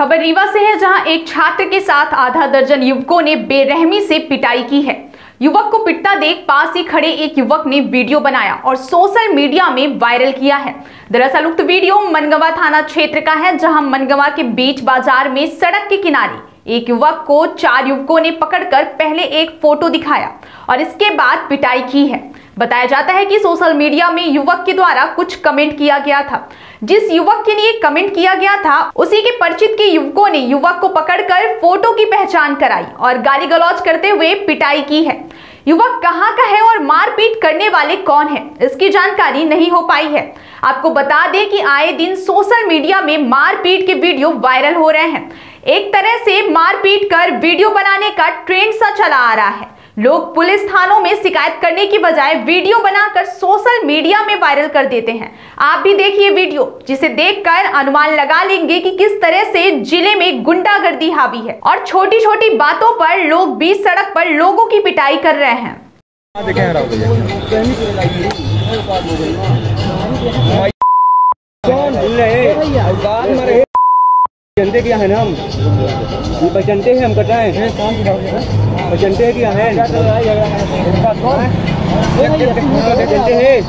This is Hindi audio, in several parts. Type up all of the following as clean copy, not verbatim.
खबर रीवा से है, जहां एक छात्र के साथ आधा दर्जन युवकों ने बेरहमी से पिटाई की है। युवक को पिटता देख पास ही खड़े एक युवक ने वीडियो बनाया और सोशल मीडिया में वायरल किया है। दरअसल उक्त वीडियो मनगवा थाना क्षेत्र का है, जहां मनगवा के बीच बाजार में सड़क के किनारे एक युवक को 4 युवकों ने पकड़कर पहले एक फोटो दिखाया और इसके बाद पिटाई की है। बताया जाता है कि सोशल मीडिया में युवक के द्वारा कुछ कमेंट किया गया था। जिस युवक के लिए कमेंट किया गया था उसी के परिचित के युवकों ने युवक को पकड़कर फोटो की पहचान कराई और गाली गलौज करते हुए पिटाई की है। युवक कहां का है और मारपीट करने वाले कौन है, इसकी जानकारी नहीं हो पाई है। आपको बता दें कि आए दिन सोशल मीडिया में मारपीट के वीडियो वायरल हो रहे हैं। एक तरह से मारपीट कर वीडियो बनाने का ट्रेंड सा चला आ रहा है। लोग पुलिस थानों में शिकायत करने की बजाय वीडियो बनाकर सोशल मीडिया में वायरल कर देते हैं। आप भी देखिए वीडियो, जिसे देखकर अनुमान लगा लेंगे कि किस तरह से जिले में गुंडागर्दी हावी है और छोटी छोटी बातों पर लोग बीच सड़क पर लोगों की पिटाई कर रहे हैं। बचनते क्या है ना, हम बचनते हैं, हम कटा है बचनते क्या है, बचनते हैं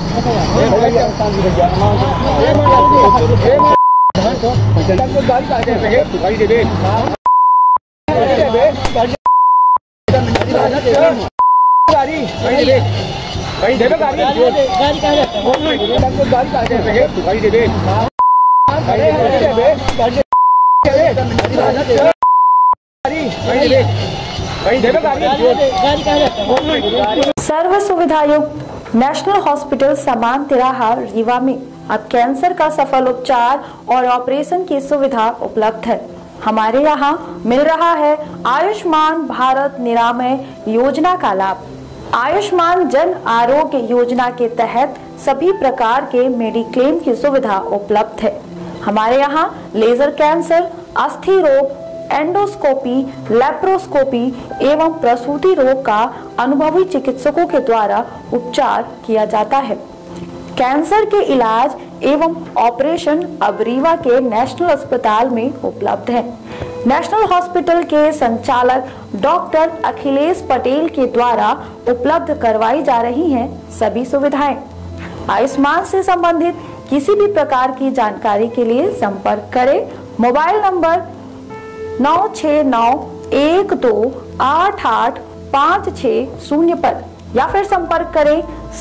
सर्व सुविधायुक्त नेशनल हॉस्पिटल समान तिराहा रीवा में अब कैंसर का सफल उपचार और ऑपरेशन की सुविधा उपलब्ध है। हमारे यहाँ मिल रहा है आयुष्मान भारत निरामय योजना का लाभ। आयुष्मान जन आरोग्य योजना के तहत सभी प्रकार के मेडिक्लेम की सुविधा उपलब्ध है। हमारे यहाँ लेजर कैंसर, अस्थि रोग, एंडोस्कोपी, लेप्रोस्कोपी एवं प्रसूति रोग का अनुभवी चिकित्सकों के द्वारा उपचार किया जाता है। कैंसर के इलाज एवं ऑपरेशन अब रीवा के नेशनल अस्पताल में उपलब्ध है। नेशनल हॉस्पिटल के संचालक डॉक्टर अखिलेश पटेल के द्वारा उपलब्ध करवाई जा रही हैं सभी सुविधाएं। आयुष्मान से संबंधित किसी भी प्रकार की जानकारी के लिए संपर्क करें मोबाइल नंबर 9691288560 पर या फिर संपर्क करें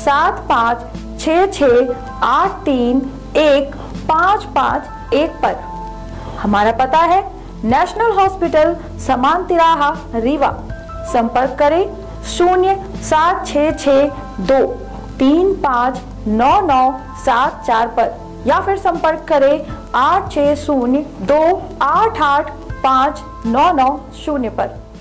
7566831551 पर। हमारा पता है नेशनल हॉस्पिटल समान तिराहा रीवा। संपर्क करें 07662359974 पर या फिर संपर्क करें 8602885990 पर।